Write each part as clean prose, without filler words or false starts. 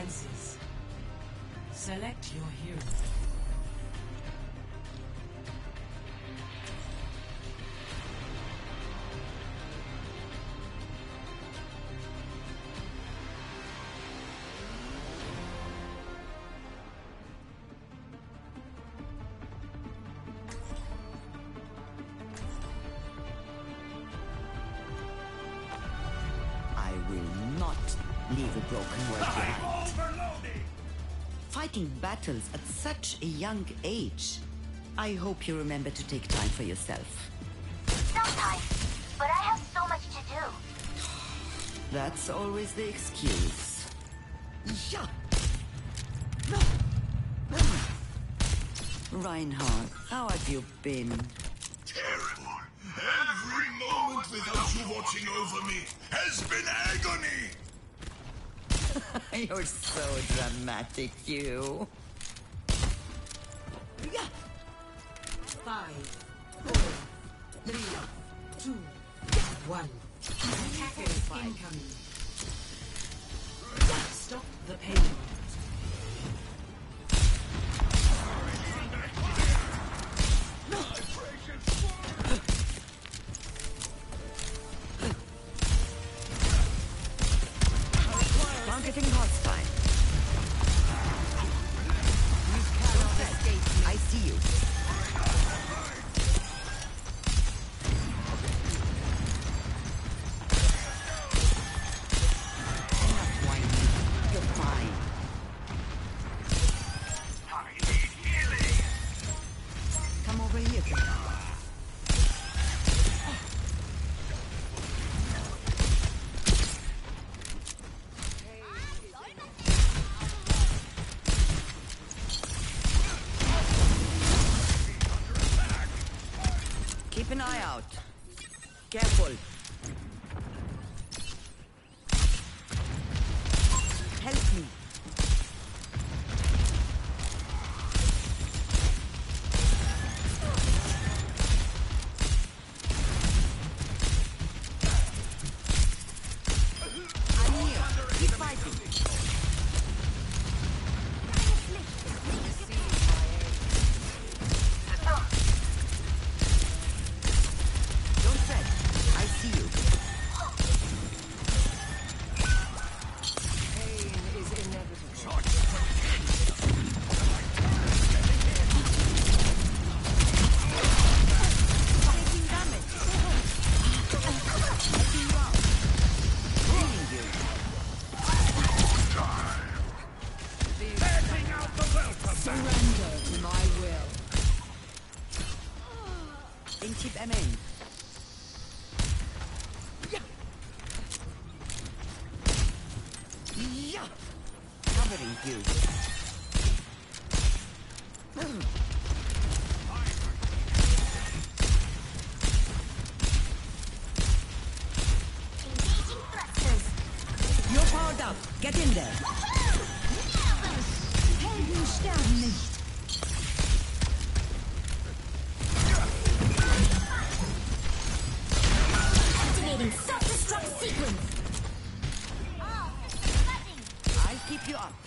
defenses. Select your hero. Leave a broken world behind. Fighting battles at such a young age. I hope you remember to take time for yourself. Sometimes, but I have so much to do. That's always the excuse. Reinhardt, how have you been? Terrible. Every moment without you watching over me has been agony. You're so dramatic, you. 5, 4, 3, 2, 1. Attackers incoming. Stop the payload. Targeting hostile. You cannot escape. I see you. Enough whining. You're fine. I need healing. Come over here, kid. Keep an eye out. Careful. Help me. I'm here. Keep fighting. Don't fret. I see you. Pain is inevitable. Taking damage. Taking you out. Healing you. Letting out the welcome. Surrender to my will. Intip MN. Yeah. Covering you. Engaging thrusters. You're powered up. Get in there. Helden sterben nicht. Activating self-destruct sequence. I'll keep you up.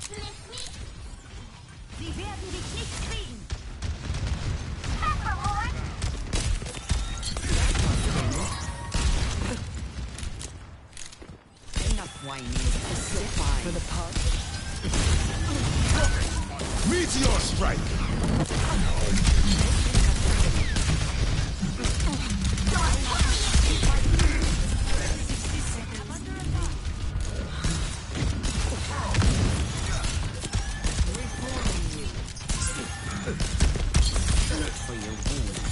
Sie werden dich nicht kriegen. Peppermore. Enough whining. You're fine. For the part. Meteor strike. For your wounds.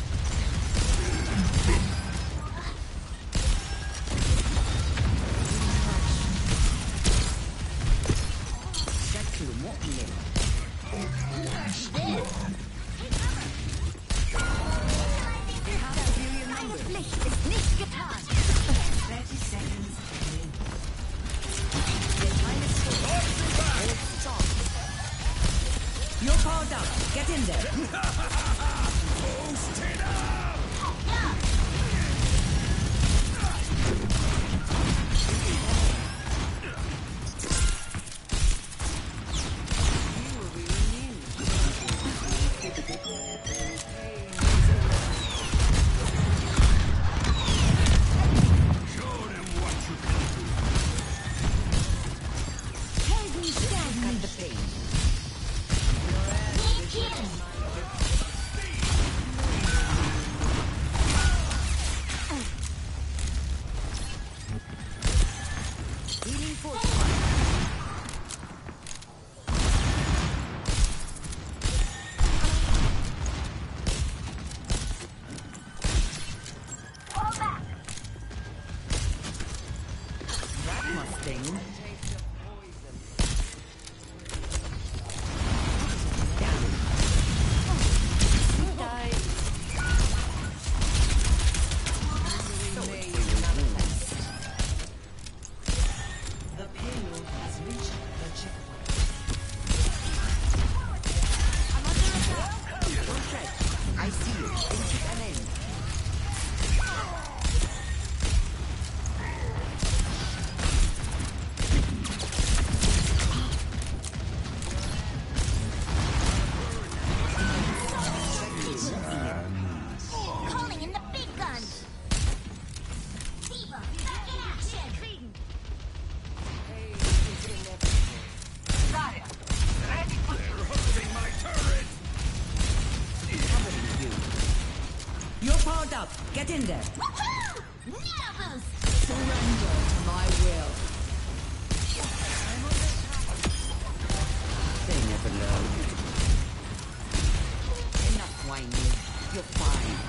شكله مؤلم. Meine Pflicht ist nicht getan. 30 seconds remaining. You're powered up. Get in there. Post it up. Seal. Into an end. Calling in the big guns. Diva, back in action. Pain is inevitable. Zarya, ready for Hosting my turret! Covering you. You're powered up. Get in there. Woohoo! Nano boost. Surrender to my will. They never learn. Enough whining. You're fine.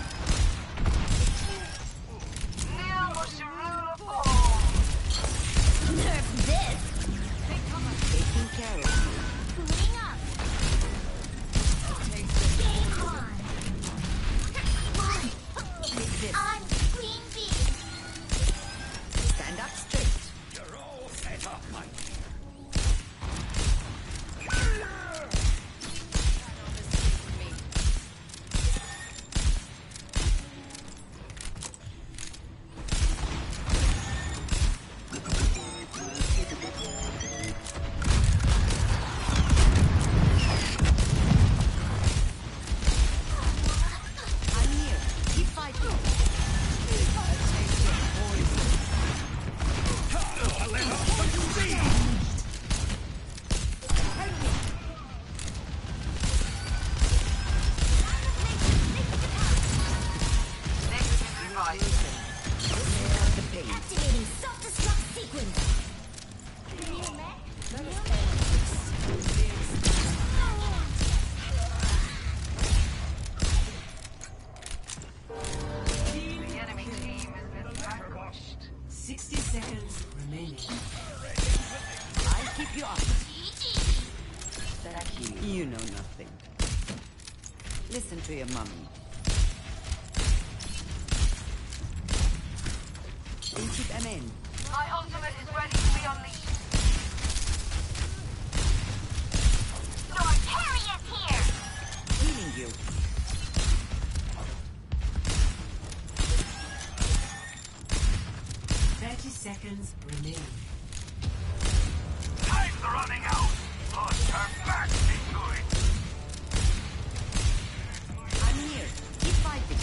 Nerf this. Taking care of you. Cleaning up. Game on. Take this. I'm Queen Bee. Stand up straight. You're all set up, my I'm here. Keep fighting. The pain. Activating self-destruct sequence. The enemy team has been vanquished. 60 seconds remaining. I'll keep you up. GG. Thank you. You know nothing. Listen to your mummy. Into an end. My ultimate is ready to be unleashed. Your carry is here. Healing you. Seconds remaining. Time's running out! Lost her back into it! I'm here. Keep fighting.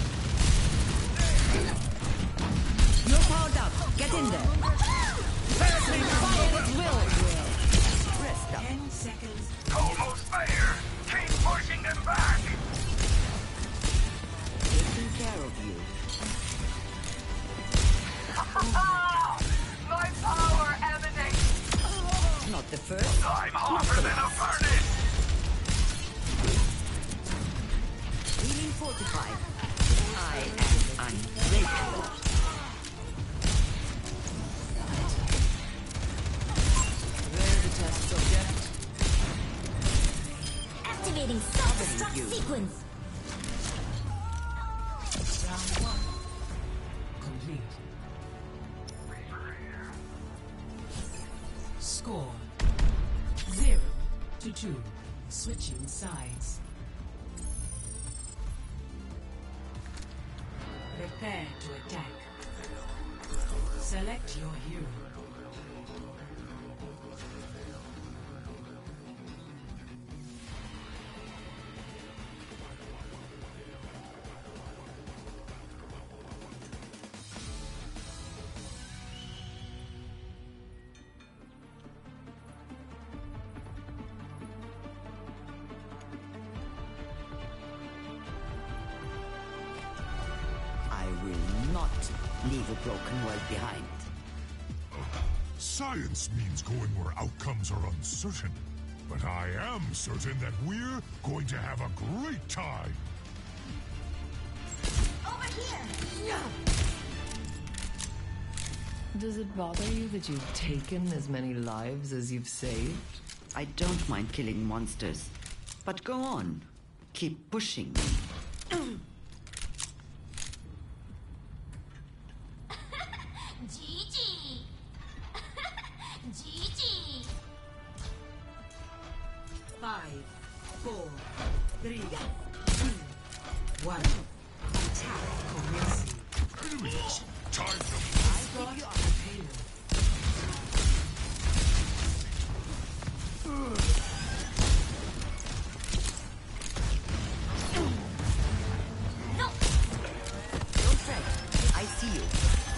You're powered up. Get in there. Fire at will. Rest up. 10 seconds. Almost there! Keep pushing them back! Taking care of you. My power emanates. Not the first. I'm hotter than a furnace! Healing fortified. I am ungrateful. Prepare the test subject. Activating self-destruct You. sequence. Round 1. Complete. Score 0-2. Switching sides. Prepare to attack. Select your hero. I will not leave a broken world behind. Science means going where outcomes are uncertain. But I am certain that we're going to have a great time. Over here. Does it bother you that you've taken as many lives as you've saved? I don't mind killing monsters. But go on. Keep pushing. GG. GG. 5, 4, 3, 2, one. Attack commencing. Enemies! Time to I got the payload. Don't fret. I see you.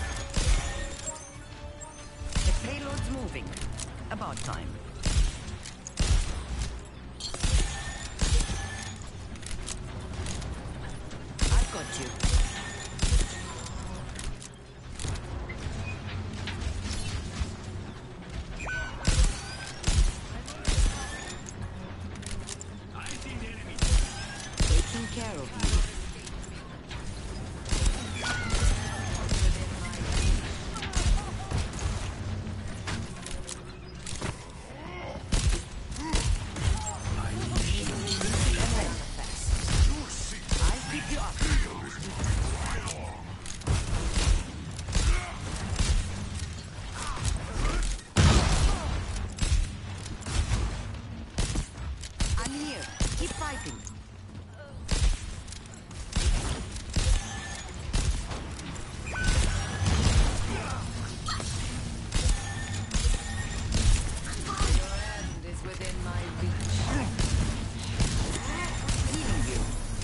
The payload's moving. About time. I've got you. Taking care of you. I'll keep you up. I'm here. Keep fighting. Your end is within my reach. Healing you.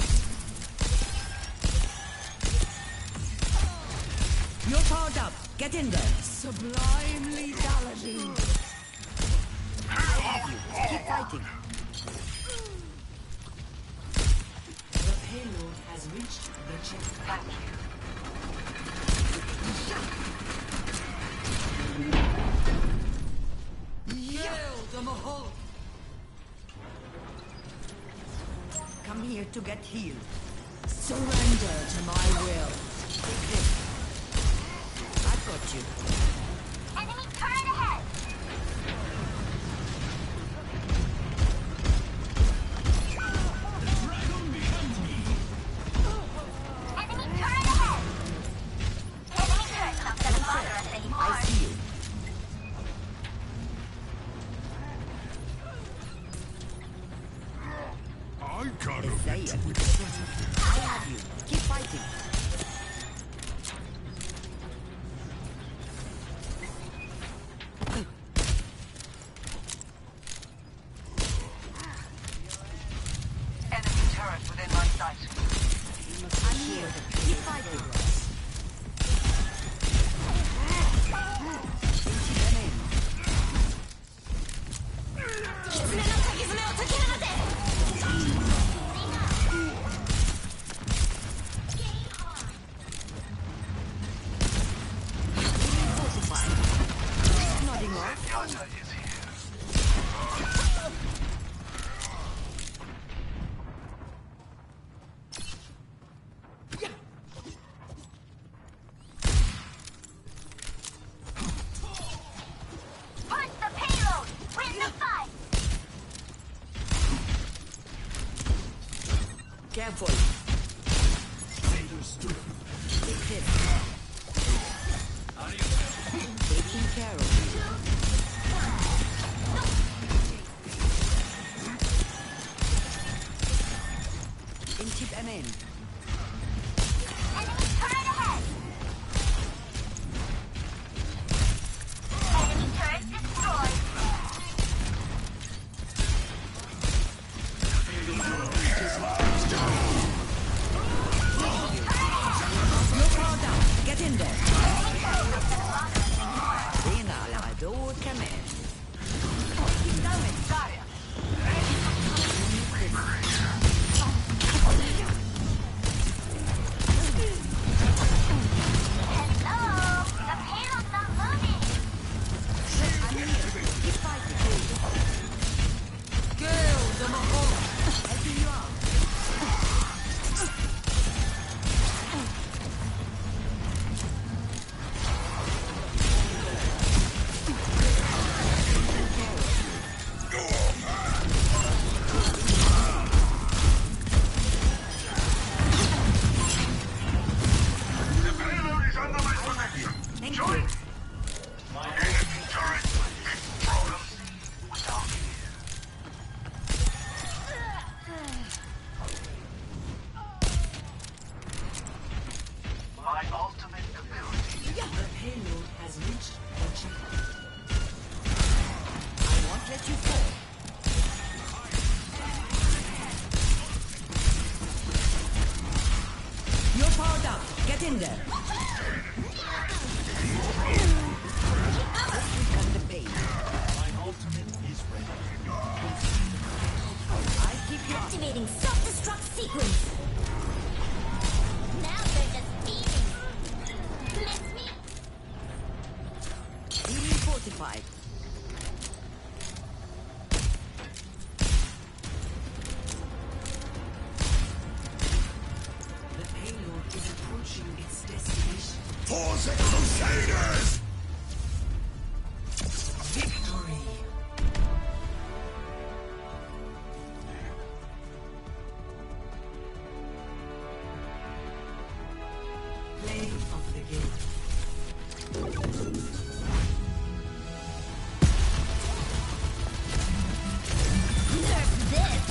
You're powered up. Get in there. Sublime lethality. I have you. Keep fighting. The payload has reached the checkpoint. Kill the Mahal. Come here to get healed. Surrender to my will. Take this. I've got you. Enemy turret ahead! Enemy turret ahead! Enemy turret's not gonna bother us anymore. I see you. I gotta Isaiah. get to it. I have you. Keep fighting. Enemy turret within my sight. I'm here. Keep fighting. Nodding off. Push the payload! Win the fight! Careful. Take this. Taking care of you. Intip MN. Enemy turret ahead! Enemy turret destroyed! Get in there. Cut the pain. My ultimate is ready. I keep you up. Activating self-destruct sequence. Now they're just beaming. Miss me? Healing fortified. The payload is approaching its destination. For the Crusaders! Victory! Play of the game. Nerf this.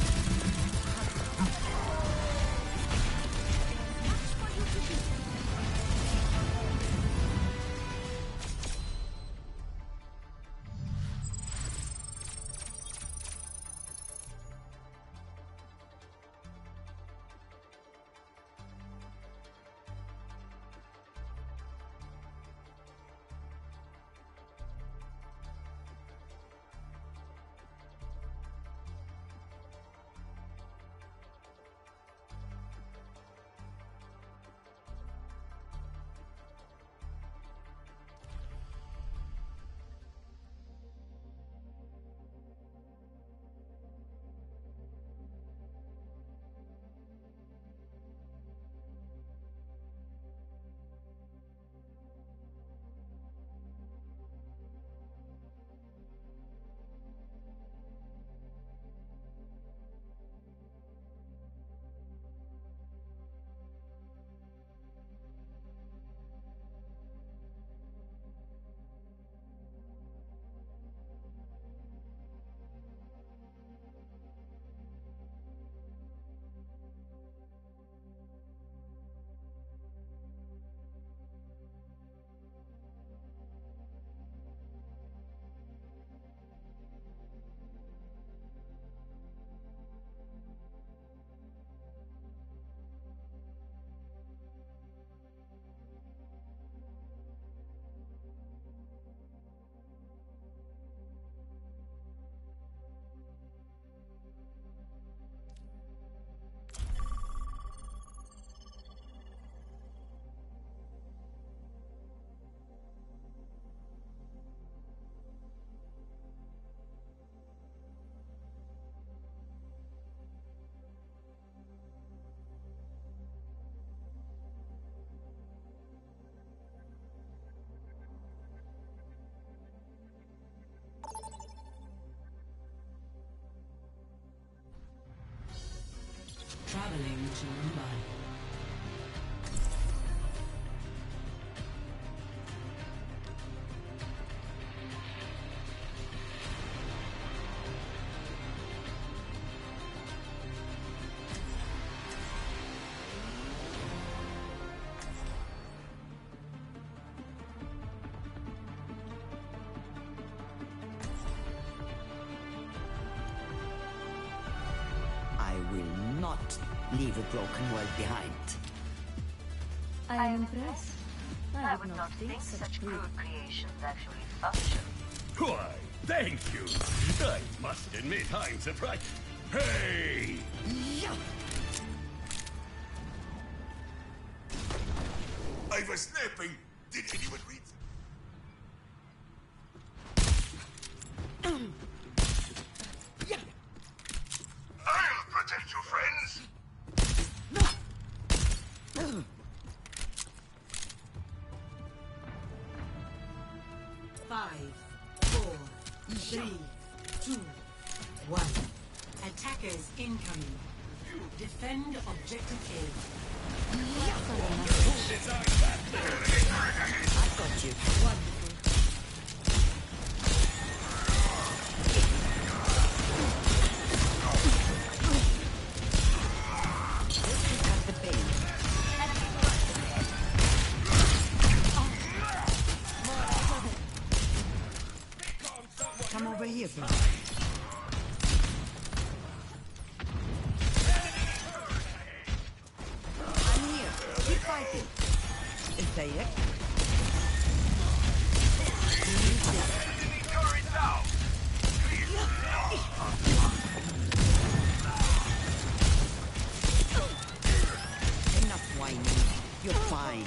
Traveling to Mumbai. I will not leave a broken world behind. I am impressed. I would not think such crude creations actually function. Why, thank you. I must admit I'm surprised. Hey! I was snapping. Did anyone read? I'll protect you, friends. 5, 4, 3, 2, 1. Attackers incoming. Defend objective A. I've got you. Cut the pain. Come over here, please. I'm here. Keep fighting. fighting. Say it. Enemy turret down! Enough whining. You're fine.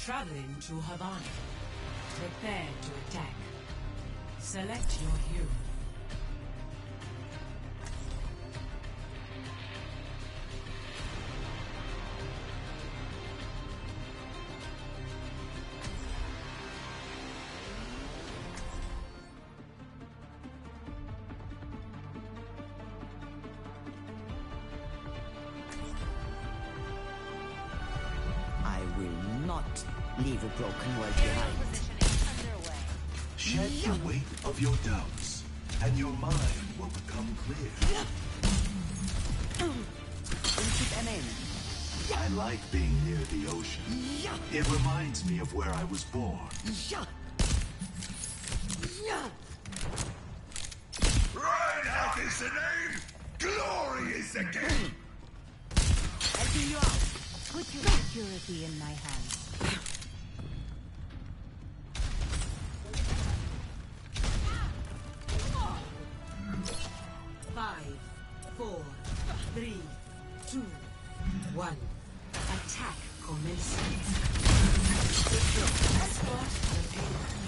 Traveling to Havana. Prepare to attack. Select your hero. Leave a broken world behind. Shed the weight of your doubts, and your mind will become clear. I like being near the ocean. It reminds me of where I was born. Reinhardt is the name! Glory is the game! Helping you out. Put your security in my hands. 5, 4, 3, 2, 1. Attack commences. Escort the payload.